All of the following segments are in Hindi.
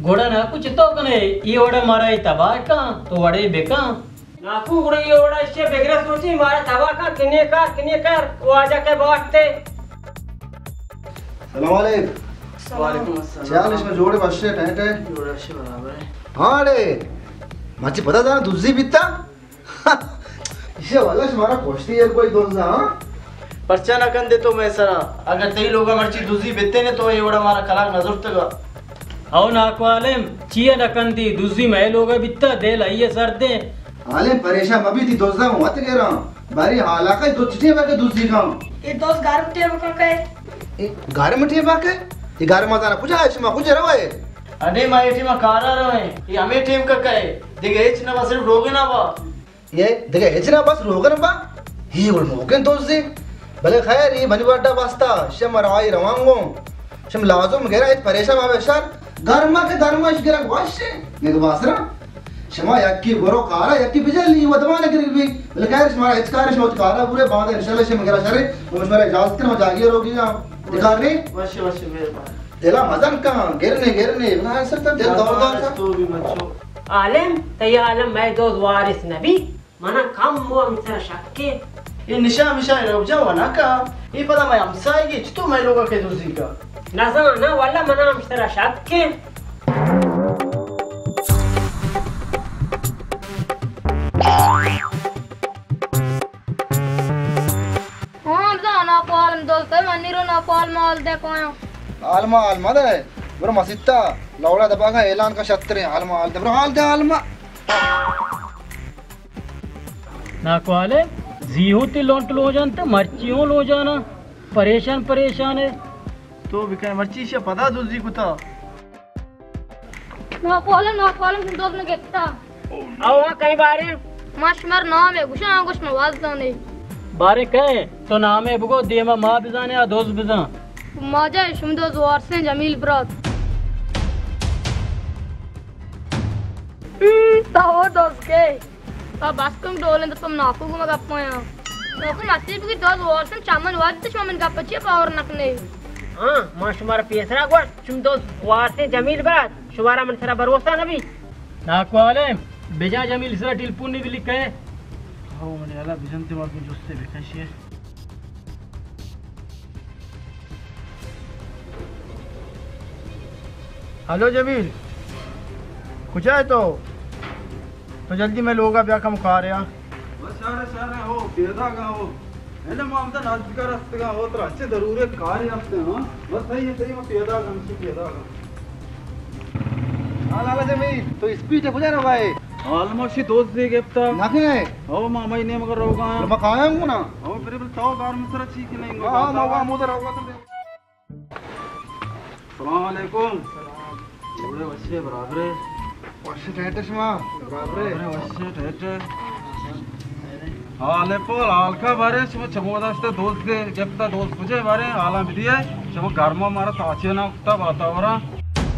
घोड़ा ना कुछ तो कने ये ओड़ा मारा ही तबाह का तो वड़े बेका नाकू गुड़े ये ओड़ा इससे बेगरा सोची मारा तबाह का किने कर वो आजा के बाटते। सलाम अलैकुम। वालेकुम अस्सलाम। चाल इसमें जोड़े बच्चे टहटे जोड़ा से बराबर है। हाँ रे माची पता था ना दूसरी बिता इसे वाला हमारा कोष्टी है कोई दोस्त ना पर्चा न कन दे तो मैं सरा अगर तई लोग मर्ची दूसरी बेते ने तो ये बड़ा हमारा कलाक नजर तक आओ नाकवालेम चिया नकंदी दूसरी मैं लोग बित्ता दे लाइए सर दे हाले परेशान अभी थी दोस्त मत कह रहा हूँ बारी हाला का दो चिट्ठी बाके दूसरी खाऊं ये दोस्त गार उठे वो कहे गारे में बाके ये गारे मत आना पूछा है इसमें कुछ रहा है अरे माय टीम कारा रहे ये हमें टीम का कहे देखे एच ना बस सिर्फ रोगे ना बा ये देखे एच ना बस रोगन बा ही उल मोकन दोस्त से भले खैर ये बनी बाटा वास्ता शम राई रवांगो शम लाजम गेरा इस परेशान आवे सर गर्मा के धर्मा इस गेरा वाशे ने वासरा शमा यक्की गोरो कारा यक्की बिजली वदवाने के भी भले खैर हमारा इचकार शो कारा पूरे बांध इंशाल्लाह शम गेरा सरे वो मेरा इजाजत कर जागिए रोगी ना दिखा रे वश मेहरबान तेला मजन का गिरने ना सर तब दिल दौड़ सा तो भी बच्चों आलम तय आलम मैं दोस्त वारिस नबी मना कम वो मित्र शक्के ये निशा मिशा रुक जाओ ना का ये पता मैं हमसाएगी तो मैं लोगों के दूसरी का नसा ना वाला मना मित्र शक्के ना पाल दोस्त मनीरो ना पाल माल देखो आलमा दे ब्रो मसिता लौड़ा दबा का ऐलान का शस्त्र है आलमा आल दे ब्रो हाल दे आलमा नाकवाले जीहू ती लोंट लो जानते मर्चियों लो जाना परेशान है तो भी कहीं मर्ची से पता दूसरी कुता ना पाल दोस्त ने गेता आओ कई बारे माशमर नाम है कुछ नवाज जाने बारे कहे तो नाम है बुगो देमा माँ बिजाने या दोस्त बिजा माजा शुमदो जोर से जमील ब्रात ताओ दोस्त के बस तुम डोले तो तुम नाकू को मगा पाया तो तुम असली भी दोस्त जोर से चामन वाद तो चामन का पचे पावर नकने हां माशमर पेसरा गो तुम दोस्त वार से जमील ब्रात शुवारा मन सरा भरोसा नबी नाकवाले बेजा जमील सरा टिलपुनी भी लिखे हाँ मैंने अला बिजनते वाले जुस्से बेकशी है हेलो जमील कुछ है तो जल्दी मैं लोगा ब्याह का मुखा रहा बस सारे हो पेदा का हो है ना मामदा नाज का रास्ते का हो तो अच्छे जरूर कार्य हफ्ते हां बस सही मैं पेदा का हमसे पेदा का हाल जमील तो स्पीड है बुझा ना भाई ऑलमोस्ट दोस्त दे गेप्ता नाके हो मामा ने मगर रोगा मैं खाया हूं ना हो फिर तो गार में सरा चीख नहीं हां मौका मुदर होगा तो अस्सलाम वालेकुम बड़े वश्य बराबर है वश्य ठहटे शमा बराबर है वश्य ठहटे हाले पोल हालका बारे शम चमोदास्ते दोस्त दे गेप्ता दोस्त मुझे बारे आला बिदिए शम गारमा मारा ताचे ना उठता वातावरण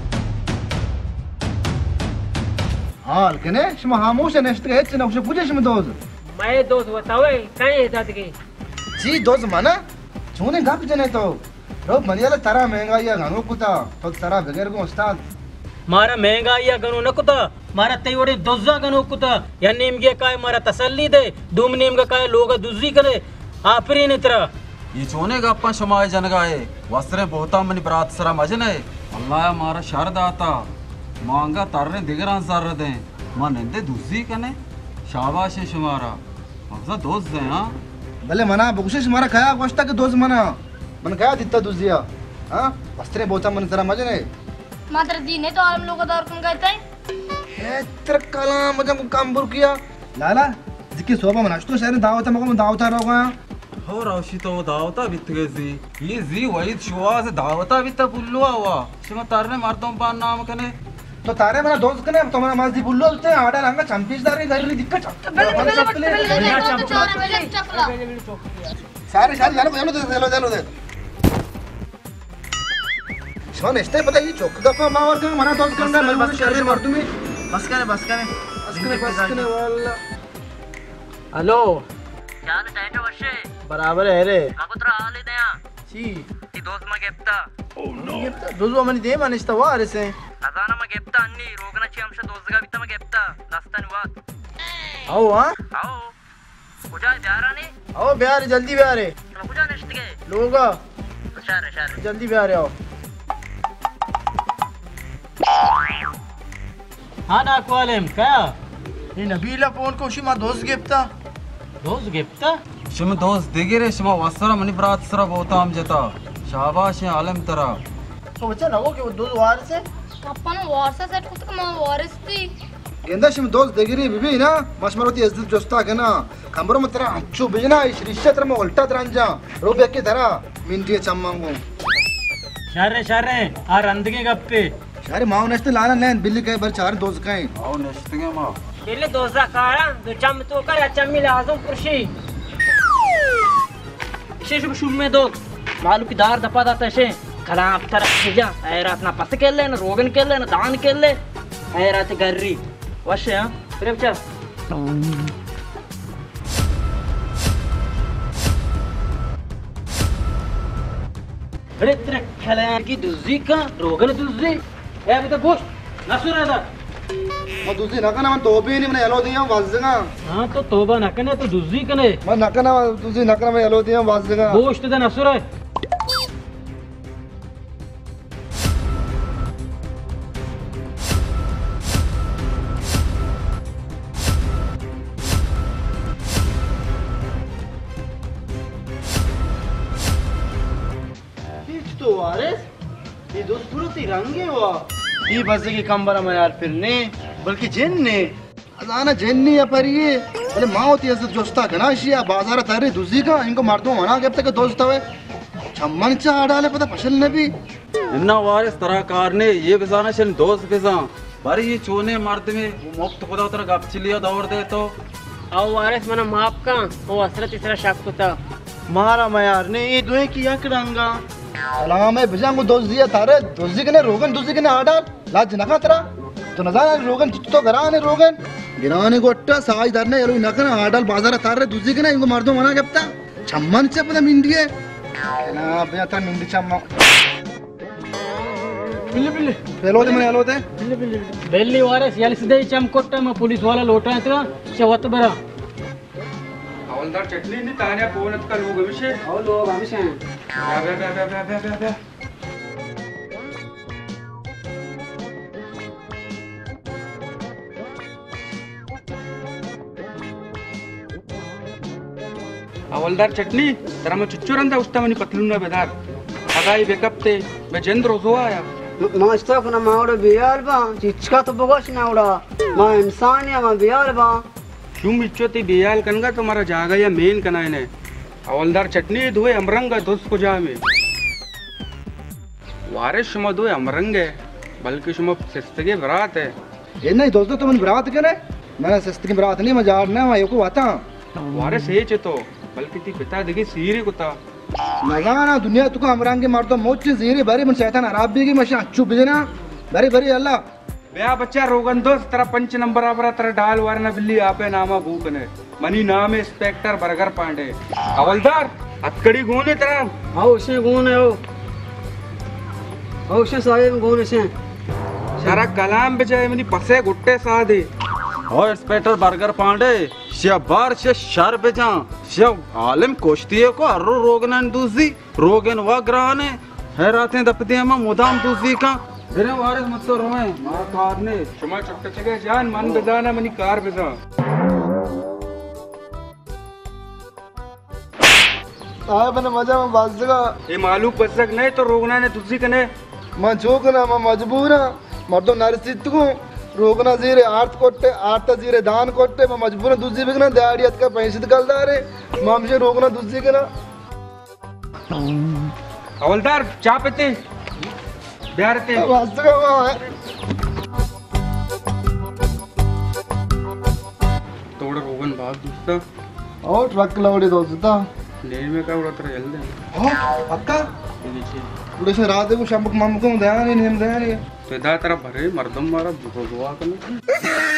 हाल कने शमा खामोश है नेस्ट के ना कुछ पूछे शमा दोस्त मैं दोस्त बतावे कहीं दाद के जी दोस्त माना चूने गप जने तो रो मनियाला तारा महंगा या घनो कुता तो तारा बगैर को उस्ताद मारा महंगा या गनो न कुता मारा तैवड़े दोजा गनो कुता या नीम के काय मारा तसल्ली दे दुम नीम का काय लोग दूसरी करे आपरी नित्रा ये चोने गप्पा शमाय जनगाए वस्त्रे बहुता मनी बरात सरा मजने अल्लाह मारा शारदा आता मांगा तारने दिगरां सर दे मन इंदे दूसरी कने शाबाश है शुमारा मगजा दोस्त दे हां भले मना बकुशिश मारा खाया गोश्ता के दोस्त मना मन खाया दित्ता दूसरिया हां वस्त्रे बहुता मन तेरा मजने मात्र दी ने तो आलम लोग दौर कन कहते हैं तेरा कला मजम काम बुर किया लाला जिकी सोबा मनाश तो शहर दावत मको दावता रोगा हो रावशी तो दावता बित गए जी ये जी वही शुआ से दावता बित बुल्लुआ हुआ शिमा तारने मारता हूं पान नाम कने तो तारे मेरा दोस्त कने तुम्हारा माजी बुल्लो बोलते हैं आड़ा रंगा चंपीसदारी घर ली दिक्कत सारे जानो दे शोन इस्ते पता ये चौक दफा मार का मना दोस्त कंगा मैं मुझे शरीर मार दूंगी बस करे वाला हेलो चाल टाइट वर्षे बराबर है रे मगुत्रा आले दया ची ती दोस्त मा गेप्ता दुजो मनी दे मनिस्ता वारिस है అదానమ్మ చెప్తా అన్ని రోగనచ్చి అంశ దోసగా విత్తమ చెప్తా దస్తాని వాత్ आओ हां आओ కుజా జారాని आओ बिहार जल्दी बिहार है కుజా నెక్స్ట్గే लोगा షారే షారే जल्दी बिहार आओ हाँ डाकू वाले क्या ये नबीला फोन को उसी मां दोस्त गिफ्ता दोस्त गिफ्ट शम दोस्त दिगिरे शमा वस्त्र मनी ब्रात सरा बहुत आम जता शाबाश है आलम तरा तो बच्चा लगो कि वो दोस्त वारिस है అప్పను వార్సా సెట్ కుతక మా వారిస్తి गेंदा शिम दोस्त देगिरी बीबी ना मशमरोती इज्जत जोस्ता के ना खंबरो में तेरा अच्छू बिजना इस रिश्ते तेरे में उल्टा तरंजा रोबे के तेरा मिंटी चम्मंगो शारे शारे आ रंदगे गप्पे अरे माओ नेस्ट लाना लेन बिल्ली के बर चार दोस्त का आओ नेश्तगे मां बिल्ली दोजा कारा दो चम तो कर चम्मी लाजम पुरशी इसे शुभ शुभ में दो मालू की दार दपा दाता इसे कलाम तरह जा ऐ रात ना पस के ले ना रोगन के ले ना दान के ले ऐ रात गर्री वश हां फिर बच्चा अरे तेरे खलान की दुजी का रोगन दुजी ए अभी तो बोश नसुरा दा मैं दूसरी नकना मैं तोबी नहीं मैंने येलो दिया वाजगा हाँ तो तोबा नकने तो दुजी कने मैं नकना दूसरी नकना मैं येलो दिया वाजगा गोश्त दे नसुरा तो वारिस ये दोस्त पूरा तिरंगे हुआ ये बस की कंबरा में यार फिर ने बल्कि जिन ने अजाना जेन्नी या पर ये अरे माँ होती है जोस्ता घना शिया बाजार तारे दूसरी का इनको मार दो मना के अब तक दोस्त हवे छम्मन चा डाले पता फसल ने भी इन्ना वारिस तरह कार ने ये बिजाना शन दोस्त बिजा बारी ये चोने मारते में मुफ्त खुदा उतर गप चिलिया दौड़ दे तो आओ वारिस मना माप का वो असरत तीसरा शक होता मारा मैं यार ने ये दुए की यकड़ंगा सलाम है बिजांगो दोस्त दिया तारे दोस्ती के ने रोगन दूसरी के ने आडा लाज नखा तेरा तो नजारा रोगन तो घराने रोगन गिराने गोट्टा साई दरने येलो नखना आडल बाजार तारे दूसरी के ने इनको मार दो मना के अब तक छम्मन से पता मिंडिए ना भैया ता मिंडी छम्मा बिल्ली बिल्ली हेलो दे मैं हेलो दे ಬೆಲ್ಲಿ ವಾರಸ್ ಎಲ್ಸದೆ ಚಮ್ ಕೊಟ್ಟ ಮ ಪೊಲೀಸ್ ವಾಲ ಲೋಟ ಅಂತ ಶವತ್ ಬರ हवलदार चटनी नहीं ताने पोनत का लोग अभिषेक आओ लोग अभिषेक बे हवलदार चटनी तेरा मैं चुच्चुरंदा उस्ता मनी पतलूना बेदार हगाई बेकप्ते मैं जेंद्र रोजोआया मस्त kuna mauro bialba chichka to bogosh naura ma इंसान या ma bialba क्यों इच्छोती बेयाल कनगा तुम्हारा जागा या मेन कनाए ने हवलदार चटनी दुए अमरंगा दोस्त को जा में वारिस शुमा दुए अमरंग है बल्कि शुमा सिस्तगे बरात है ये नहीं दोस्तों तुम बरात के ने मैंने सस्ती की बरात नहीं मजार ना मैं को आता वारिस है चतो बल्कि ती पिता दिखे सीरी कुता नगाना दुनिया तुका अमरांगे मार दो मोच जीरी भरी मन शैतान अराब भी की मशा अच्छू बिजना भरी भरी अल्लाह बया बच्चा रोगन दोस्त तेरा पंच नंबर आबरा तेरा डाल वारना बिल्ली आपे नामा भूकने मनी नाम है इंस्पेक्टर बरगर पांडे हवलदार अतकड़ी गुण है तेरा आओ से गुण है आओ से साहेब गुण से सारा कलाम बजाए मनी पसे गुट्टे सादे और इंस्पेक्टर बर्गर पांडे शबार से शर बेजा शब आलम कोश्तिए को अर्रो रोगनन दूसरी रोगन व ग्राने है रातें दपते हम मुदाम दूसरी का फिर वारिस मत तो रोए मार कार ने शुमा चक्कर चगे जान मन बेदाना मनी कार बेदा आए बने मजा में बाजगा ये मालूम बसक नहीं तो रोगना ने दूसरी कने मैं जोकना मैं मजबूर मर्दो नरसित को रोगना जीरे आर्थ कोट्टे आर्थ जीरे दान कोट्टे मैं मजबूर दूसरी बिगना दाड़ियत का पैसे निकलदारे मामसे रोगना दूसरी के ना हवलदार चा पीते बिहारते बाजगा तोड़ रोगन भाग दूसरा और ट्रक लौड़ी दोस्ता नेर में का उड़ा तेरा जल्दी हां पक्का उड़े से रात को शाम को मामू को दया नहीं दया नहीं तो इधर तेरा भरे मर्दम मारा भगवा करना